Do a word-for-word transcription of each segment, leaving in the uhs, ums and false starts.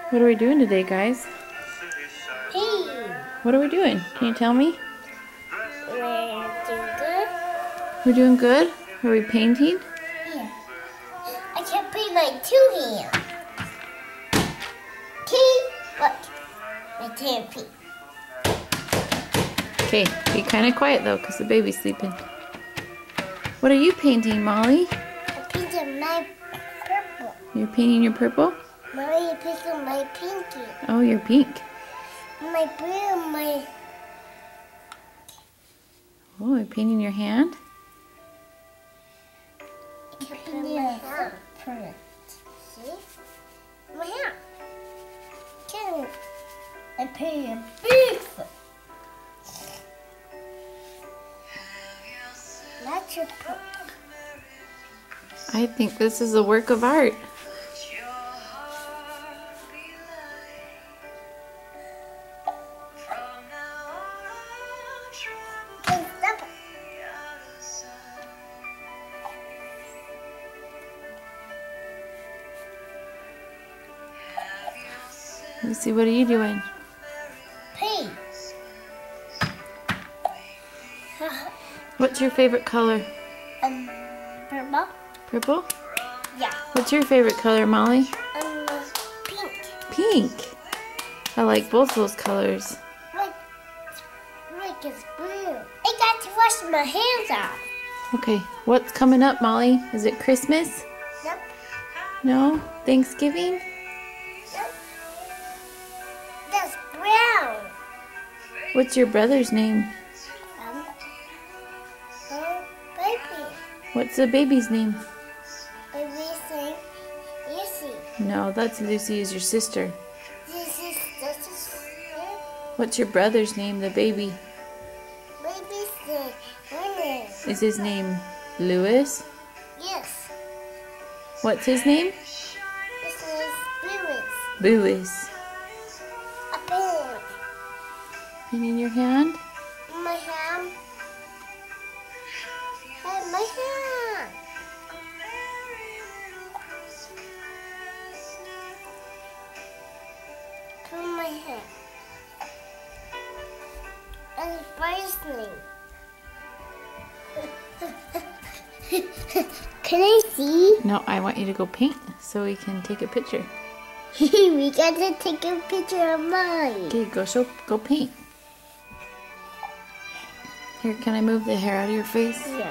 What are we doing today, guys? Hey! What are we doing? Can you tell me? We're doing good? We're doing good? Are we painting? Yeah. I can paint my two hands. Okay, look. I can't paint. Okay, be kind of quiet though, because the baby's sleeping. What are you painting, Molly? I painted my purple. You're painting your purple? Mommy, you painted my pinky. Oh, you're pink. My blue, my... Oh, you're painting your hand? I can paint my hand. Print. See? My hand. Can I paint a big foot? That's your purple. I think this is a work of art. Okay, stop it. Let me see, what are you doing? Paint. What's your favorite color? Um, purple? Purple? Yeah. What's your favorite color, Molly? Um, pink. Pink. I like both those colors. Like, like it's blue. I got to wash my hands off. Okay, what's coming up, Molly? Is it Christmas? Yep. No? Thanksgiving? Yep. That's brown. What's your brother's name? Um, oh, baby. What's the baby's name? Baby's name, Lucy. No, that's Lucy is your sister. This is, this is, What's your brother's name, the baby? baby's name, Winnie. Is his name Lewis? Yes. What's his name? This is Lewis. Lewis. A pink. Painting your hand? My hand. Hey, my hand. Come my hand. And first name. Can I see? No, I want you to go paint so we can take a picture. We got to take a picture of mine. Okay, go show, go paint. Here, can I move the hair out of your face? Yeah.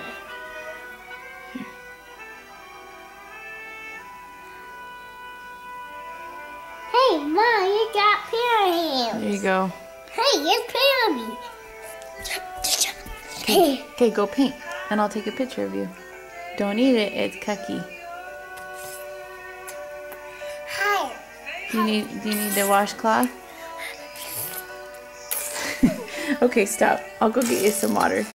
Hey, Mom, you got pair hands. There you go. Hey, it's pair of me. Okay, Hey. okay, go paint, and I'll take a picture of you. Don't eat it; it's cucky. Hi. Do you need? Do you need the washcloth? Okay, stop. I'll go get you some water.